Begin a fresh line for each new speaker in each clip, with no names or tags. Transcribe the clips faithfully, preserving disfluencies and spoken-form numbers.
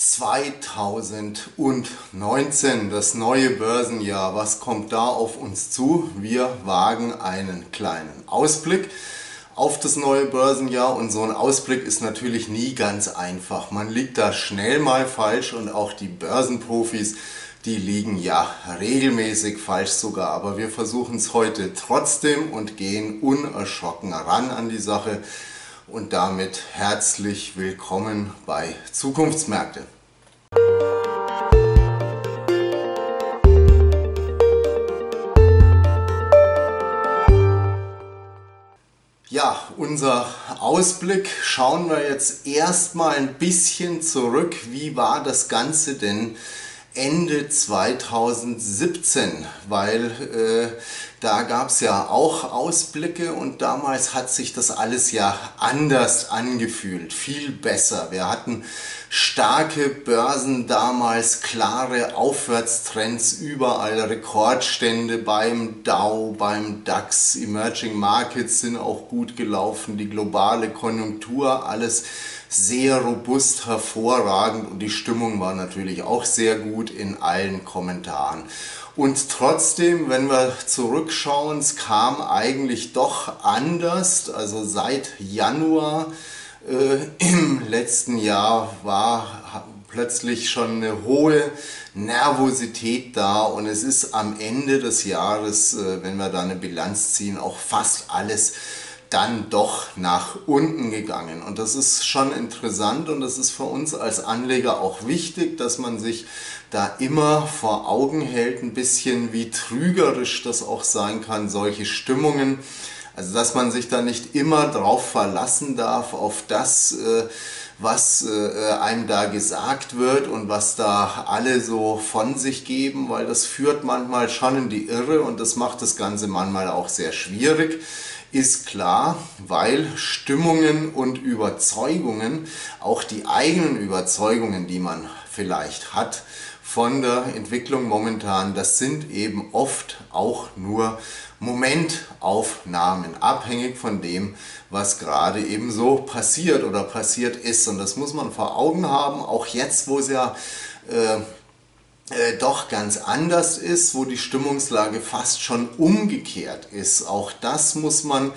zweitausendneunzehn, das neue Börsenjahr, was kommt da auf uns zu? Wir wagen einen kleinen Ausblick auf das neue Börsenjahr und so ein Ausblick ist natürlich nie ganz einfach. Man liegt da schnell mal falsch und auch die Börsenprofis, die liegen ja regelmäßig falsch sogar. Aber wir versuchen es heute trotzdem und gehen unerschrocken ran an die Sache. Und damit herzlich willkommen bei Zukunftsmärkte. Ja, unser Ausblick, schauen wir jetzt erstmal ein bisschen zurück. Wie war das Ganze denn Ende zweitausendsiebzehn? Weil äh, da gab es ja auch Ausblicke und damals hat sich das alles ja anders angefühlt, viel besser. Wir hatten starke Börsen damals, klare Aufwärtstrends, überall Rekordstände beim Dow, beim DAX, Emerging Markets sind auch gut gelaufen, die globale Konjunktur, alles sehr robust, hervorragend und die Stimmung war natürlich auch sehr gut in allen Kommentaren. Und trotzdem, wenn wir zurückschauen, es kam eigentlich doch anders. Also seit Januar äh, im letzten Jahr war plötzlich schon eine hohe Nervosität da und es ist am Ende des Jahres, äh, wenn wir da eine Bilanz ziehen, auch fast alles dann doch nach unten gegangen. Und das ist schon interessant und das ist für uns als Anleger auch wichtig, dass man sich da immer vor Augen hält, ein bisschen wie trügerisch das auch sein kann, solche Stimmungen. Also dass man sich da nicht immer drauf verlassen darf, auf das, was einem da gesagt wird und was da alle so von sich geben, weil das führt manchmal schon in die Irre und das macht das Ganze manchmal auch sehr schwierig. Ist klar, weil Stimmungen und Überzeugungen, auch die eigenen Überzeugungen, die man vielleicht hat von der Entwicklung momentan, das sind eben oft auch nur Momentaufnahmen, abhängig von dem, was gerade eben so passiert oder passiert ist. Und das muss man vor Augen haben, auch jetzt, wo es ja äh, Äh, doch ganz anders ist, wo die Stimmungslage fast schon umgekehrt ist. Auch das muss man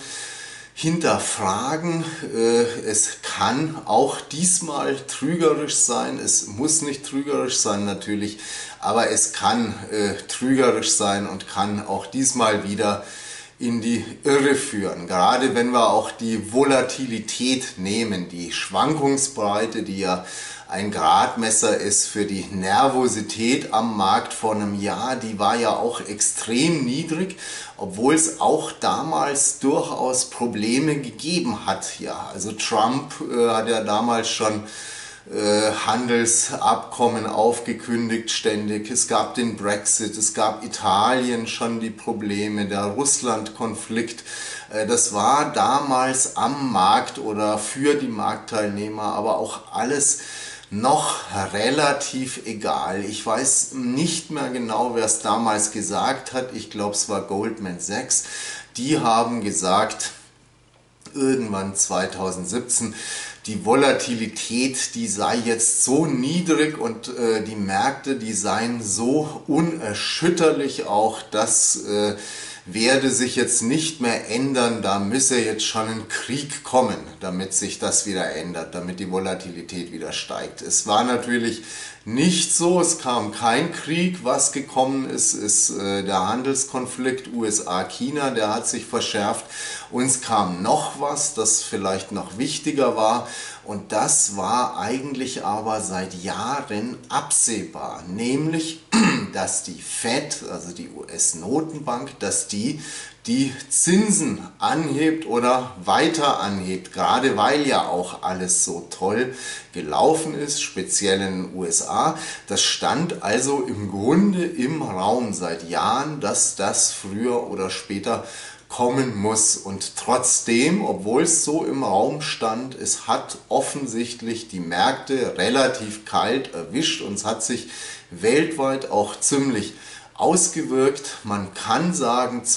hinterfragen. Äh, es kann auch diesmal trügerisch sein, es muss nicht trügerisch sein natürlich, aber es kann äh, trügerisch sein und kann auch diesmal wieder in die Irre führen. Gerade wenn wir auch die Volatilität nehmen, die Schwankungsbreite, die ja ein Gradmesser ist für die Nervosität am Markt vor einem Jahr, die war ja auch extrem niedrig, obwohl es auch damals durchaus Probleme gegeben hat. Ja, also Trump äh, hat ja damals schon äh, Handelsabkommen aufgekündigt ständig. Es gab den Brexit, es gab Italien schon die Probleme, der Russland-Konflikt. Äh, das war damals am Markt oder für die Marktteilnehmer aber auch alles noch relativ egal. Ich weiß nicht mehr genau, wer es damals gesagt hat. Ich glaube, es war Goldman Sachs. Die haben gesagt, irgendwann zweitausendsiebzehn, die Volatilität, die sei jetzt so niedrig und äh, die Märkte, die seien so unerschütterlich auch, dass äh, werde sich jetzt nicht mehr ändern, da müsse jetzt schon ein Krieg kommen, damit sich das wieder ändert, damit die Volatilität wieder steigt. Es war natürlich nicht so, es kam kein Krieg, was gekommen ist, ist äh, der Handelskonflikt U S A-China, der hat sich verschärft. Uns kam noch was, das vielleicht noch wichtiger war und das war eigentlich aber seit Jahren absehbar, nämlich dass die Fed, also die U S-Notenbank, dass die die Zinsen anhebt oder weiter anhebt, gerade weil ja auch alles so toll gelaufen ist, speziell in den U S A. Das stand also im Grunde im Raum seit Jahren, dass das früher oder später kommen muss. Und trotzdem, obwohl es so im Raum stand, es hat offensichtlich die Märkte relativ kalt erwischt und es hat sich weltweit auch ziemlich ausgewirkt. Man kann sagen,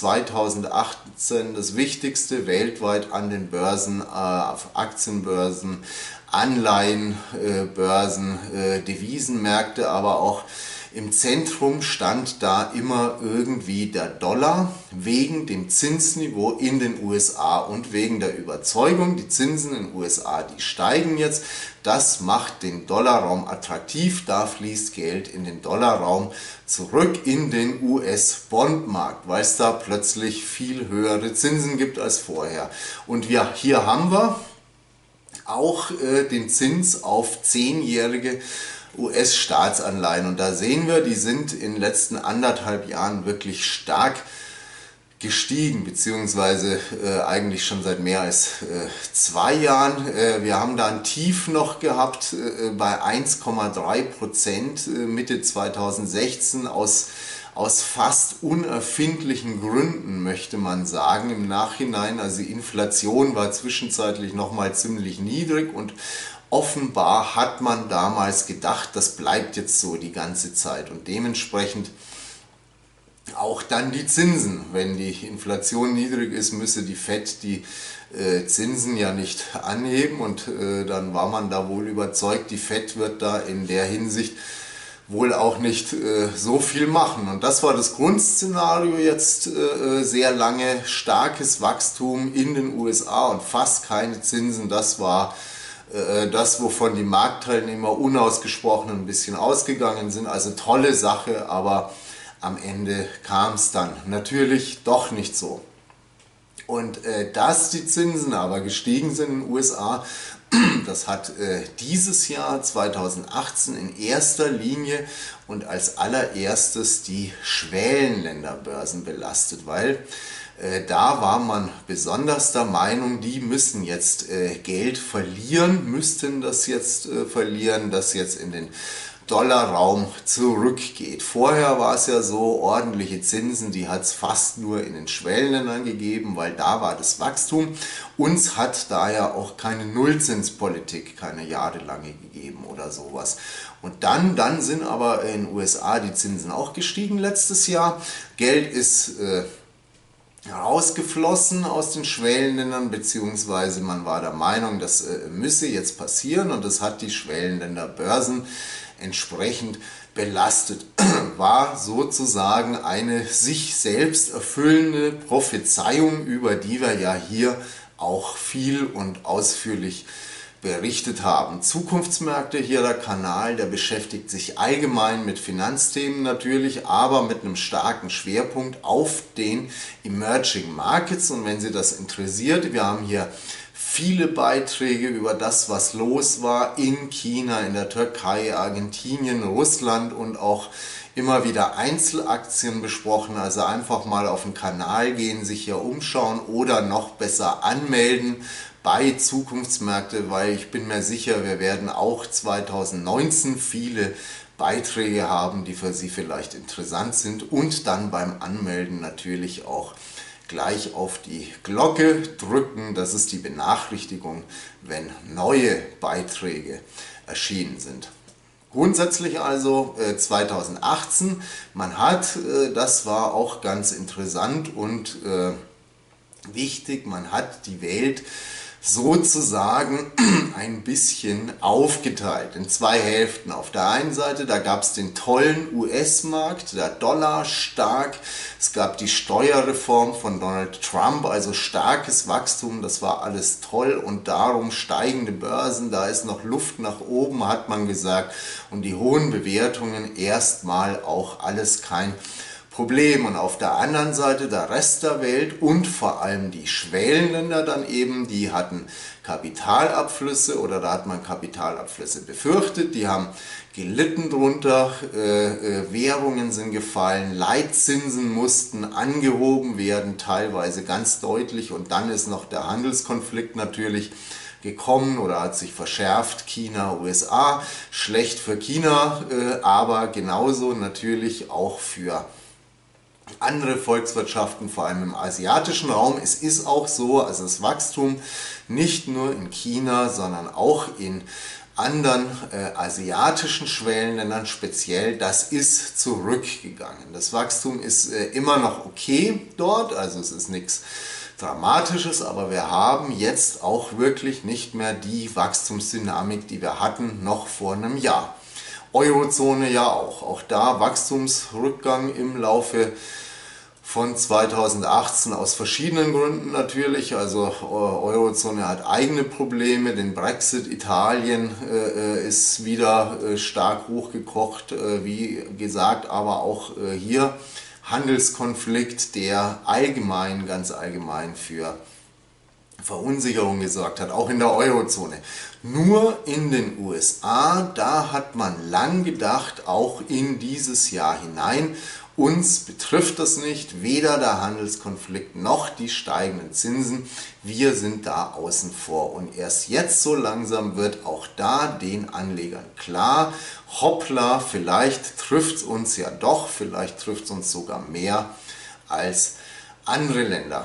zweitausendachtzehn das Wichtigste weltweit an den Börsen, äh, auf Aktienbörsen, Anleihenbörsen, äh, Devisenmärkte, aber auch im Zentrum stand da immer irgendwie der Dollar wegen dem Zinsniveau in den U S A und wegen der Überzeugung, die Zinsen in den U S A, die steigen jetzt. Das macht den Dollarraum attraktiv, da fließt Geld in den Dollarraum zurück in den U S-Bondmarkt, weil es da plötzlich viel höhere Zinsen gibt als vorher. Und ja, hier haben wir auch äh, den Zins auf zehnjährige U S-Staatsanleihen. Und da sehen wir, die sind in den letzten anderthalb Jahren wirklich stark gestiegen, beziehungsweise äh, eigentlich schon seit mehr als äh, zwei Jahren. Äh, wir haben da ein Tief noch gehabt äh, bei eins Komma drei Prozent äh, Mitte zweitausendsechzehn aus, aus fast unerfindlichen Gründen, möchte man sagen, im Nachhinein. Also die Inflation war zwischenzeitlich nochmal ziemlich niedrig und offenbar hat man damals gedacht, das bleibt jetzt so die ganze Zeit und dementsprechend auch dann die Zinsen. Wenn die Inflation niedrig ist, müsse die Fed die äh, Zinsen ja nicht anheben und äh, dann war man da wohl überzeugt, die Fed wird da in der Hinsicht wohl auch nicht äh, so viel machen. Und das war das Grundszenario jetzt äh, sehr lange, starkes Wachstum in den U S A und fast keine Zinsen, das war das, wovon die Marktteilnehmer unausgesprochen ein bisschen ausgegangen sind. Also tolle Sache, aber am Ende kam es dann natürlich doch nicht so. Und äh, dass die Zinsen aber gestiegen sind in den U S A, das hat äh, dieses Jahr zweitausendachtzehn in erster Linie und als allererstes die Schwellenländerbörsen belastet, weil Äh, da war man besonders der Meinung, die müssen jetzt äh, Geld verlieren, müssten das jetzt äh, verlieren, das jetzt in den Dollarraum zurückgeht. Vorher war es ja so, ordentliche Zinsen, die hat es fast nur in den Schwellenländern gegeben, weil da war das Wachstum. Uns hat daher auch keine Nullzinspolitik, keine jahrelange gegeben oder sowas. Und dann, dann sind aber in den U S A die Zinsen auch gestiegen letztes Jahr. Geld ist äh, rausgeflossen aus den Schwellenländern, beziehungsweise man war der Meinung, das äh, müsse jetzt passieren und das hat die Schwellenländerbörsen entsprechend belastet. War sozusagen eine sich selbst erfüllende Prophezeiung, über die wir ja hier auch viel und ausführlich berichtet haben. Zukunftsmärkte, hier der Kanal, der beschäftigt sich allgemein mit Finanzthemen natürlich, aber mit einem starken Schwerpunkt auf den Emerging Markets. Und wenn Sie das interessiert, wir haben hier viele Beiträge über das, was los war in China, in der Türkei, Argentinien, Russland und auch immer wieder Einzelaktien besprochen. Also einfach mal auf den Kanal gehen, sich hier umschauen oder noch besser anmelden bei Zukunftsmärkte, weil ich bin mir sicher, wir werden auch zweitausendneunzehn viele Beiträge haben, die für Sie vielleicht interessant sind und dann beim Anmelden natürlich auch gleich auf die Glocke drücken. Das ist die Benachrichtigung, wenn neue Beiträge erschienen sind. Grundsätzlich also äh, zweitausendachtzehn, man hat, äh, das war auch ganz interessant und äh, wichtig, man hat die Welt sozusagen ein bisschen aufgeteilt in zwei Hälften. Auf der einen Seite, da gab es den tollen U S-Markt, der Dollar stark, es gab die Steuerreform von Donald Trump, also starkes Wachstum, das war alles toll und darum steigende Börsen, da ist noch Luft nach oben, hat man gesagt, und die hohen Bewertungen erstmal auch alles kein Problem. Und auf der anderen Seite der Rest der Welt und vor allem die Schwellenländer dann eben, die hatten Kapitalabflüsse oder da hat man Kapitalabflüsse befürchtet, die haben gelitten drunter, äh, äh, Währungen sind gefallen, Leitzinsen mussten angehoben werden, teilweise ganz deutlich und dann ist noch der Handelskonflikt natürlich gekommen oder hat sich verschärft, China, U S A, schlecht für China, äh, aber genauso natürlich auch für andere Volkswirtschaften, vor allem im asiatischen Raum. Es ist auch so, also das Wachstum nicht nur in China, sondern auch in anderen äh, asiatischen Schwellenländern speziell, das ist zurückgegangen. Das Wachstum ist äh, immer noch okay dort, also es ist nichts Dramatisches, aber wir haben jetzt auch wirklich nicht mehr die Wachstumsdynamik, die wir hatten noch vor einem Jahr. Eurozone ja auch. Auch da Wachstumsrückgang im Laufe von zweitausendachtzehn aus verschiedenen Gründen natürlich. Also Eurozone hat eigene Probleme, den Brexit, Italien äh, ist wieder äh, stark hochgekocht, äh, wie gesagt, aber auch äh, hier Handelskonflikt, der allgemein, ganz allgemein für Verunsicherung gesorgt hat, auch in der Eurozone. Nur in den U S A, da hat man lang gedacht, auch in dieses Jahr hinein, uns betrifft das nicht, weder der Handelskonflikt noch die steigenden Zinsen. Wir sind da außen vor. Und erst jetzt so langsam wird auch da den Anlegern klar, hoppla, vielleicht trifft es uns ja doch, vielleicht trifft es uns sogar mehr als andere Länder.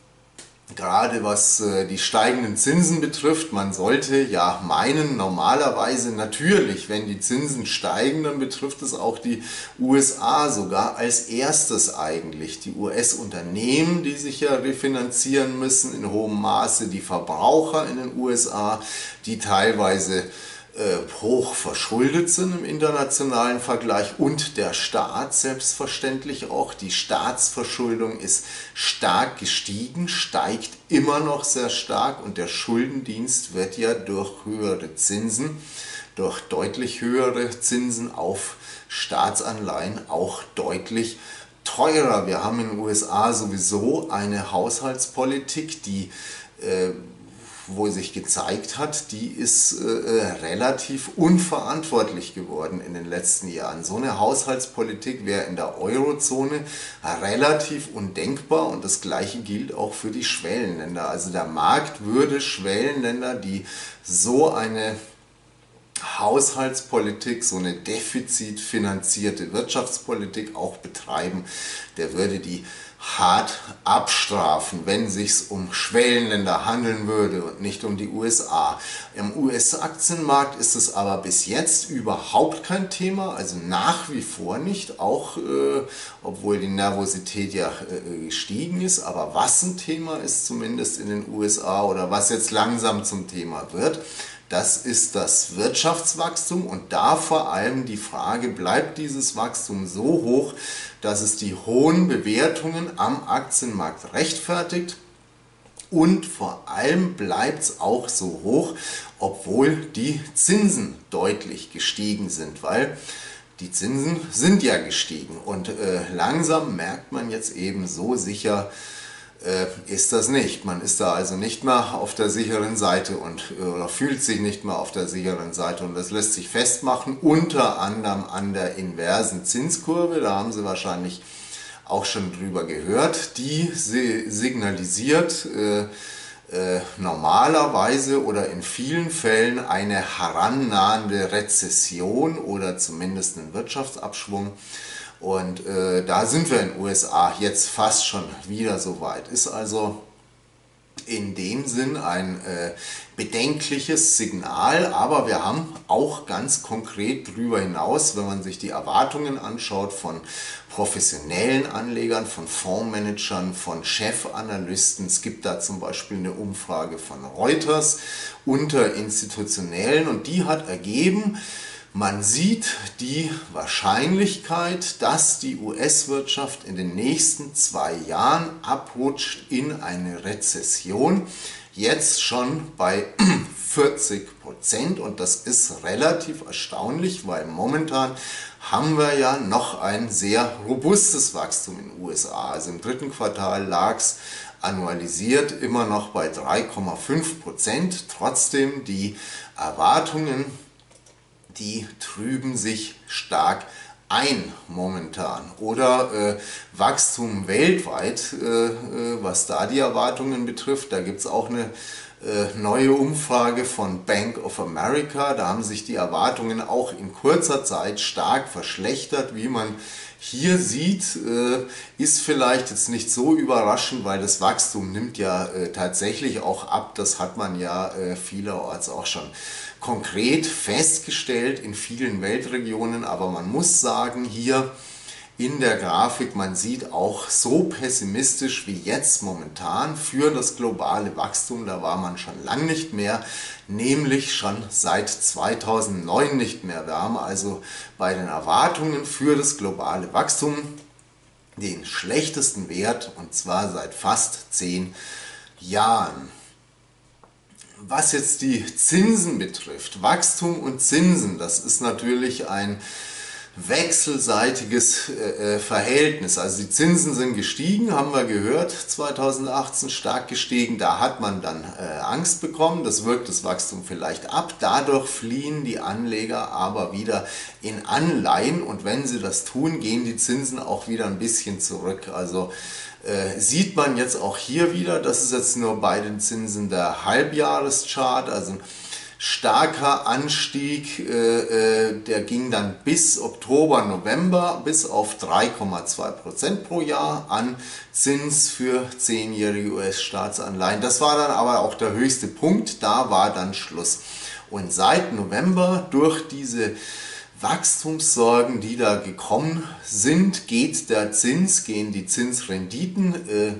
Gerade was äh, die steigenden Zinsen betrifft, man sollte ja meinen, normalerweise natürlich, wenn die Zinsen steigen, dann betrifft es auch die U S A sogar als erstes eigentlich. Die U S-Unternehmen, die sich ja refinanzieren müssen in hohem Maße, die Verbraucher in den U S A, die teilweise hoch verschuldet sind im internationalen Vergleich und der Staat selbstverständlich auch. Die Staatsverschuldung ist stark gestiegen, steigt immer noch sehr stark und der Schuldendienst wird ja durch höhere Zinsen, durch deutlich höhere Zinsen auf Staatsanleihen auch deutlich teurer. Wir haben in den U S A sowieso eine Haushaltspolitik, die äh, wo sich gezeigt hat, die ist äh, relativ unverantwortlich geworden in den letzten Jahren. So eine Haushaltspolitik wäre in der Eurozone relativ undenkbar und das gleiche gilt auch für die Schwellenländer. Also der Markt würde Schwellenländer, die so eine Haushaltspolitik, so eine defizitfinanzierte Wirtschaftspolitik auch betreiben, der würde die hart abstrafen, wenn es sich um Schwellenländer handeln würde und nicht um die U S A. Im U S-Aktienmarkt ist es aber bis jetzt überhaupt kein Thema, also nach wie vor nicht, auch äh, obwohl die Nervosität ja äh, gestiegen ist. Aber was ein Thema ist zumindest in den U S A oder was jetzt langsam zum Thema wird, das ist das Wirtschaftswachstum und da vor allem die Frage, bleibt dieses Wachstum so hoch, dass es die hohen Bewertungen am Aktienmarkt rechtfertigt und vor allem bleibt es auch so hoch, obwohl die Zinsen deutlich gestiegen sind, weil die Zinsen sind ja gestiegen und äh, langsam merkt man jetzt eben so sicher, ist das nicht. Man ist da also nicht mehr auf der sicheren Seite und oder fühlt sich nicht mehr auf der sicheren Seite und das lässt sich festmachen, unter anderem an der inversen Zinskurve, da haben Sie wahrscheinlich auch schon drüber gehört, die signalisiert äh, äh, normalerweise oder in vielen Fällen eine herannahende Rezession oder zumindest einen Wirtschaftsabschwung. Und äh, da sind wir in den U S A jetzt fast schon wieder so weit. Ist also in dem Sinn ein äh, bedenkliches Signal, aber wir haben auch ganz konkret darüber hinaus, wenn man sich die Erwartungen anschaut von professionellen Anlegern, von Fondsmanagern, von Chefanalysten. Es gibt da zum Beispiel eine Umfrage von Reuters unter Institutionellen und die hat ergeben, man sieht die Wahrscheinlichkeit, dass die U S-Wirtschaft in den nächsten zwei Jahren abrutscht in eine Rezession, jetzt schon bei vierzig Prozent und das ist relativ erstaunlich, weil momentan haben wir ja noch ein sehr robustes Wachstum in den U S A. Also im dritten Quartal lag es annualisiert immer noch bei drei Komma fünf Prozent, trotzdem die Erwartungen, die trüben sich stark ein momentan. Oder äh, Wachstum weltweit, äh, was da die Erwartungen betrifft, da gibt es auch eine äh, neue Umfrage von Bank of America. Da haben sich die Erwartungen auch in kurzer Zeit stark verschlechtert, wie man hier sieht, äh, ist vielleicht jetzt nicht so überraschend, weil das Wachstum nimmt ja äh, tatsächlich auch ab. Das hat man ja äh, vielerorts auch schon konkret festgestellt in vielen Weltregionen. Aber man muss sagen, hier in der Grafik, man sieht auch so pessimistisch wie jetzt momentan für das globale Wachstum, da war man schon lang nicht mehr, nämlich schon seit zweitausendneun nicht mehr. Wir haben also bei den Erwartungen für das globale Wachstum den schlechtesten Wert, und zwar seit fast zehn Jahren. Was jetzt die Zinsen betrifft, Wachstum und Zinsen, das ist natürlich ein wechselseitiges äh, Verhältnis. Also die Zinsen sind gestiegen, haben wir gehört, zweitausendachtzehn stark gestiegen. Da hat man dann äh, Angst bekommen, das wirkt das Wachstum vielleicht ab. Dadurch fliehen die Anleger aber wieder in Anleihen, und wenn sie das tun, gehen die Zinsen auch wieder ein bisschen zurück. Also äh, sieht man jetzt auch hier wieder, das ist jetzt nur bei den Zinsen der Halbjahreschart, also starker Anstieg, äh, der ging dann bis Oktober, November bis auf drei Komma zwei Prozent pro Jahr an Zins für zehnjährige U S-Staatsanleihen. Das war dann aber auch der höchste Punkt, da war dann Schluss. Und seit November durch diese Wachstumssorgen, die da gekommen sind, geht der Zins, gehen die Zinsrenditen äh,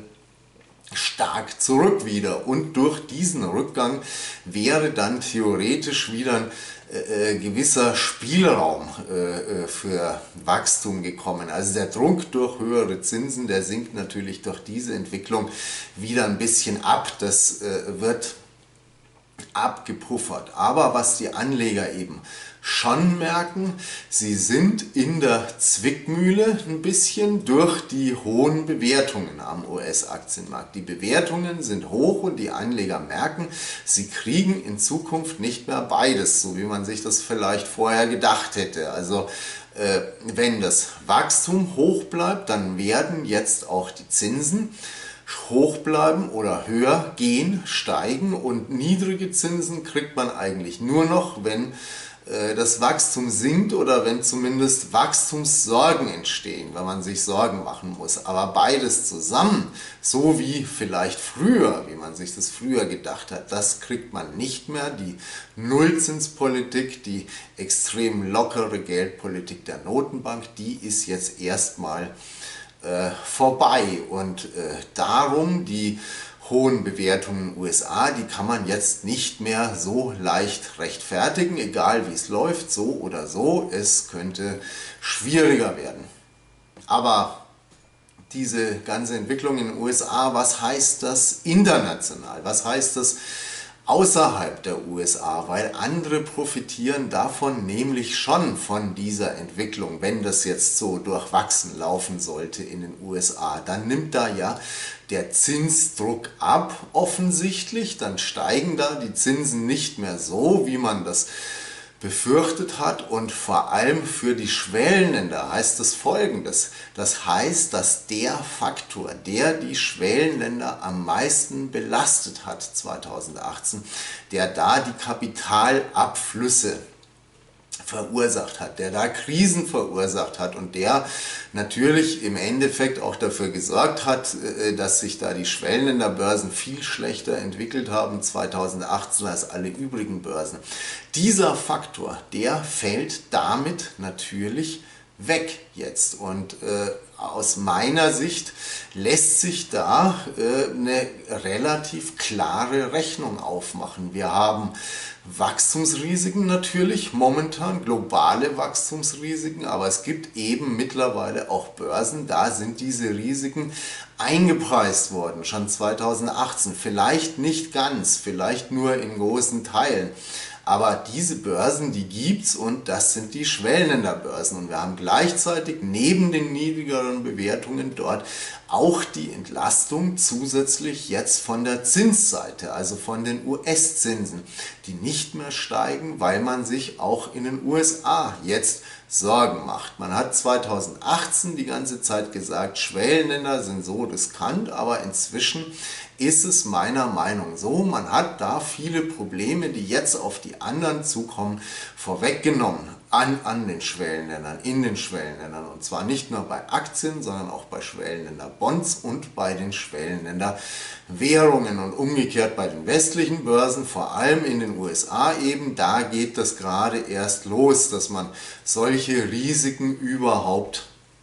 stark zurück wieder, und durch diesen Rückgang wäre dann theoretisch wieder ein äh, gewisser Spielraum äh, für Wachstum gekommen. Also der Druck durch höhere Zinsen, der sinkt natürlich durch diese Entwicklung wieder ein bisschen ab. Das äh, wird abgepuffert. Aber was die Anleger eben schon merken, sie sind in der Zwickmühle ein bisschen durch die hohen Bewertungen am U S-Aktienmarkt. Die Bewertungen sind hoch und die Anleger merken, sie kriegen in Zukunft nicht mehr beides, so wie man sich das vielleicht vorher gedacht hätte. Also äh, wenn das Wachstum hoch bleibt, dann werden jetzt auch die Zinsen hoch bleiben oder höher gehen, steigen, und niedrige Zinsen kriegt man eigentlich nur noch, wenn äh, das Wachstum sinkt oder wenn zumindest Wachstumssorgen entstehen, wenn man sich Sorgen machen muss. Aber beides zusammen, so wie vielleicht früher, wie man sich das früher gedacht hat, das kriegt man nicht mehr. Die Nullzinspolitik, die extrem lockere Geldpolitik der Notenbank, die ist jetzt erstmal Äh, vorbei, und äh, darum die hohen Bewertungen in den U S A, die kann man jetzt nicht mehr so leicht rechtfertigen, egal wie es läuft, so oder so, es könnte schwieriger werden. Aber diese ganze Entwicklung in den U S A, was heißt das international? Was heißt das außerhalb der U S A, weil andere profitieren davon nämlich schon von dieser Entwicklung. Wenn das jetzt so durchwachsen laufen sollte in den U S A, dann nimmt da ja der Zinsdruck ab offensichtlich, dann steigen da die Zinsen nicht mehr so, wie man das befürchtet hat, und vor allem für die Schwellenländer heißt das Folgendes. Das heißt, dass der Faktor, der die Schwellenländer am meisten belastet hat zweitausendachtzehn, der da die Kapitalabflüsse verursacht hat, der da Krisen verursacht hat und der natürlich im Endeffekt auch dafür gesorgt hat, dass sich da die Schwellenländerbörsen viel schlechter entwickelt haben zweitausendachtzehn als alle übrigen Börsen. Dieser Faktor, der fällt damit natürlich weg jetzt, und äh, aus meiner Sicht lässt sich da äh, eine relativ klare Rechnung aufmachen. Wir haben Wachstumsrisiken natürlich, momentan globale Wachstumsrisiken, aber es gibt eben mittlerweile auch Börsen, da sind diese Risiken eingepreist worden, schon zweitausendachtzehn, vielleicht nicht ganz, vielleicht nur in großen Teilen. Aber diese Börsen, die gibt's, und das sind die Schwellenländerbörsen. Und wir haben gleichzeitig neben den niedrigeren Bewertungen dort auch die Entlastung zusätzlich jetzt von der Zinsseite, also von den U S-Zinsen, die nicht mehr steigen, weil man sich auch in den U S A jetzt Sorgen macht. Man hat zweitausendachtzehn die ganze Zeit gesagt, Schwellenländer sind so riskant, aber inzwischen ist es meiner Meinung nach so, man hat da viele Probleme, die jetzt auf die anderen zukommen, vorweggenommen an, an den Schwellenländern, in den Schwellenländern, und zwar nicht nur bei Aktien, sondern auch bei Schwellenländer-Bonds und bei den Schwellenländer-Währungen, und umgekehrt bei den westlichen Börsen, vor allem in den U S A eben, da geht das gerade erst los, dass man solche Risiken überhaupt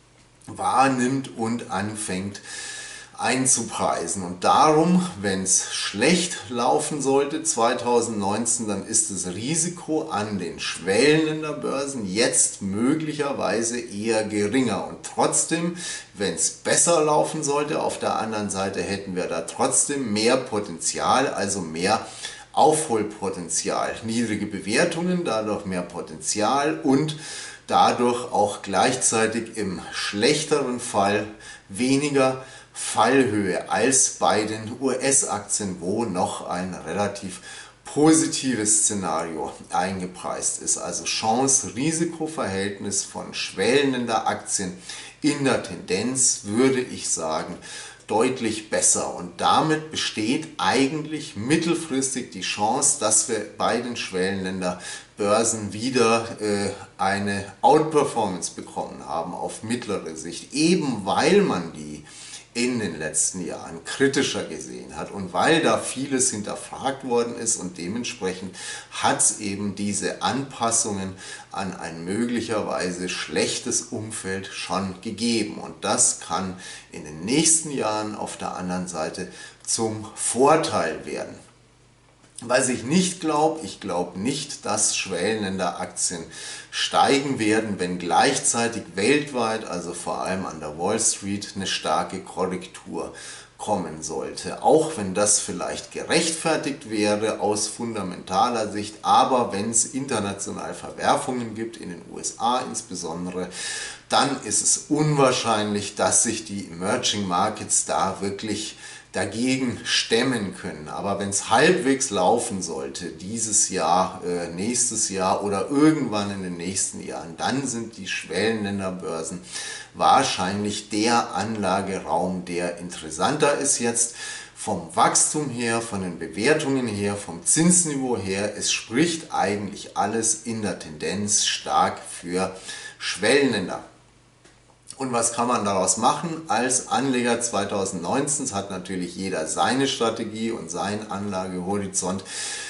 wahrnimmt und anfängt einzupreisen. Und darum, wenn es schlecht laufen sollte zweitausendneunzehn, dann ist das Risiko an den Schwellenländerbörsen jetzt möglicherweise eher geringer. Und trotzdem, wenn es besser laufen sollte, auf der anderen Seite hätten wir da trotzdem mehr Potenzial, also mehr Aufholpotenzial. Niedrige Bewertungen, dadurch mehr Potenzial und dadurch auch gleichzeitig im schlechteren Fall weniger Fallhöhe als bei den U S-Aktien, wo noch ein relativ positives Szenario eingepreist ist. Also Chance-Risiko-Verhältnis von Schwellenländeraktien in der Tendenz, würde ich sagen, deutlich besser. Und damit besteht eigentlich mittelfristig die Chance, dass wir bei den Schwellenländerbörsen wieder äh, eine Outperformance bekommen haben auf mittlere Sicht, eben weil man die in den letzten Jahren kritischer gesehen hat und weil da vieles hinterfragt worden ist und dementsprechend hat es eben diese Anpassungen an ein möglicherweise schlechtes Umfeld schon gegeben und das kann in den nächsten Jahren auf der anderen Seite zum Vorteil werden. Was ich nicht glaube, ich glaube nicht, dass Schwellenländeraktien steigen werden, wenn gleichzeitig weltweit, also vor allem an der Wall Street, eine starke Korrektur kommen sollte. Auch wenn das vielleicht gerechtfertigt wäre aus fundamentaler Sicht, aber wenn es international Verwerfungen gibt, in den U S A insbesondere, dann ist es unwahrscheinlich, dass sich die Emerging Markets da wirklich dagegen stemmen können. Aber wenn es halbwegs laufen sollte, dieses Jahr, äh, nächstes Jahr oder irgendwann in den nächsten Jahren, dann sind die Schwellenländerbörsen wahrscheinlich der Anlageraum, der interessanter ist jetzt vom Wachstum her, von den Bewertungen her, vom Zinsniveau her. Es spricht eigentlich alles in der Tendenz stark für Schwellenländer. Und was kann man daraus machen als Anleger zweitausendneunzehn? Es hat natürlich jeder seine Strategie und seinen Anlagehorizont.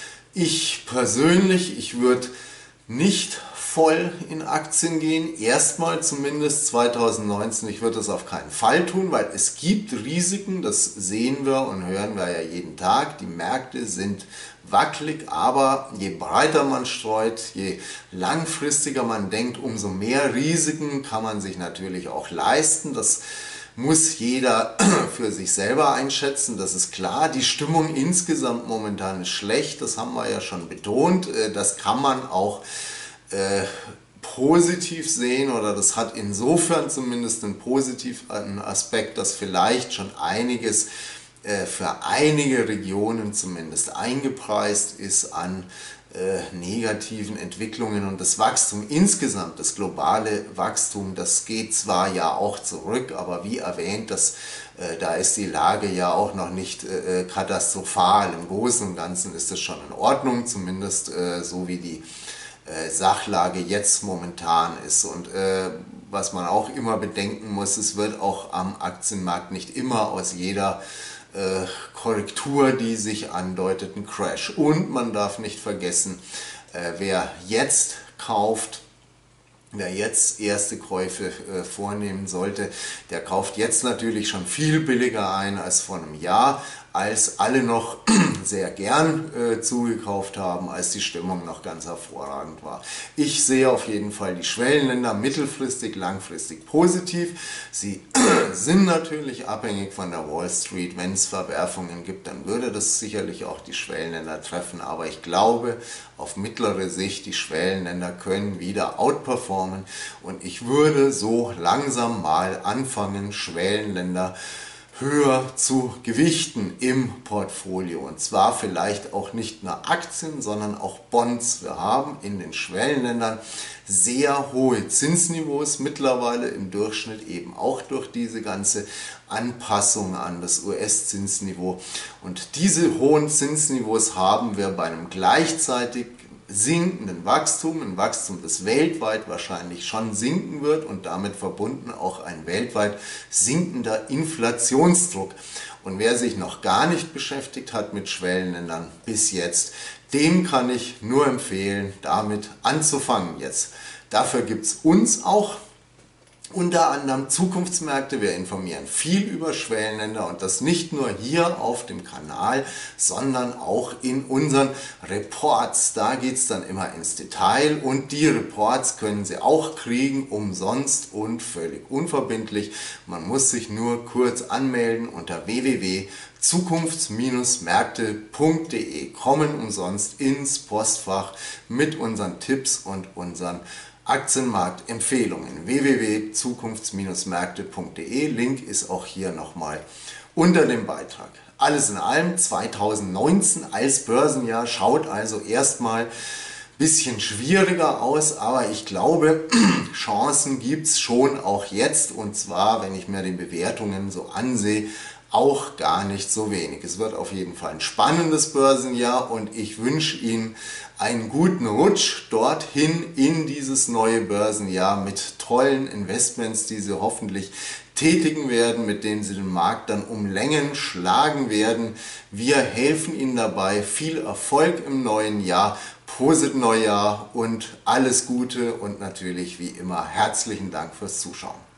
Ich persönlich, ich würde nicht voll in Aktien gehen, erstmal zumindest zweitausendneunzehn. Ich würde das auf keinen Fall tun, weil es gibt Risiken, das sehen wir und hören wir ja jeden Tag. Die Märkte sind wackelig, aber je breiter man streut, je langfristiger man denkt, umso mehr Risiken kann man sich natürlich auch leisten. Das muss jeder für sich selber einschätzen, das ist klar. Die Stimmung insgesamt momentan ist schlecht, das haben wir ja schon betont. Das kann man auch äh, positiv sehen oder das hat insofern zumindest einen positiven Aspekt, dass vielleicht schon einiges für einige Regionen zumindest eingepreist ist an äh, negativen Entwicklungen und das Wachstum insgesamt, das globale Wachstum, das geht zwar ja auch zurück, aber wie erwähnt, das, äh, da ist die Lage ja auch noch nicht äh, katastrophal. Im Großen und Ganzen ist das schon in Ordnung, zumindest äh, so wie die äh, Sachlage jetzt momentan ist. Und äh, was man auch immer bedenken muss, es wird auch am Aktienmarkt nicht immer aus jeder Äh, Korrektur, die sich andeutet, ein Crash. Und man darf nicht vergessen, äh, wer jetzt kauft, wer jetzt erste Käufe äh, vornehmen sollte, der kauft jetzt natürlich schon viel billiger ein als vor einem Jahr, als alle noch sehr gern äh, zugekauft haben, als die Stimmung noch ganz hervorragend war. Ich sehe auf jeden Fall die Schwellenländer mittelfristig, langfristig positiv. Sie sind natürlich abhängig von der Wall Street. Wenn es Verwerfungen gibt, dann würde das sicherlich auch die Schwellenländer treffen. Aber ich glaube, auf mittlere Sicht, die Schwellenländer können wieder outperformen. Und ich würde so langsam mal anfangen, Schwellenländer höher zu gewichten im Portfolio. Und zwar vielleicht auch nicht nur Aktien, sondern auch Bonds. Wir haben in den Schwellenländern sehr hohe Zinsniveaus mittlerweile im Durchschnitt, eben auch durch diese ganze Anpassung an das U S-Zinsniveau. Und diese hohen Zinsniveaus haben wir bei einem gleichzeitig sinkenden Wachstum, ein Wachstum, das weltweit wahrscheinlich schon sinken wird und damit verbunden auch ein weltweit sinkender Inflationsdruck. Und wer sich noch gar nicht beschäftigt hat mit Schwellenländern bis jetzt, dem kann ich nur empfehlen, damit anzufangen jetzt. Dafür gibt es uns auch Unter anderem Zukunftsmärkte. Wir informieren viel über Schwellenländer und das nicht nur hier auf dem Kanal, sondern auch in unseren Reports. Da geht es dann immer ins Detail und die Reports können Sie auch kriegen, umsonst und völlig unverbindlich. Man muss sich nur kurz anmelden unter w w w punkt zukunfts Märkte punkt de, kommen umsonst ins Postfach mit unseren Tipps und unseren Aktienmarktempfehlungen. w w w punkt zukunfts Märkte punkt de, Link ist auch hier nochmal unter dem Beitrag. Alles in allem zweitausendneunzehn als Börsenjahr schaut also erstmal ein bisschen schwieriger aus, aber ich glaube, Chancen gibt es schon auch jetzt, und zwar, wenn ich mir die Bewertungen so ansehe, auch gar nicht so wenig. Es wird auf jeden Fall ein spannendes Börsenjahr und ich wünsche Ihnen einen guten Rutsch dorthin in dieses neue Börsenjahr mit tollen Investments, die Sie hoffentlich tätigen werden, mit denen Sie den Markt dann um Längen schlagen werden. Wir helfen Ihnen dabei. Viel Erfolg im neuen Jahr, Prosit Neujahr und alles Gute und natürlich wie immer herzlichen Dank fürs Zuschauen.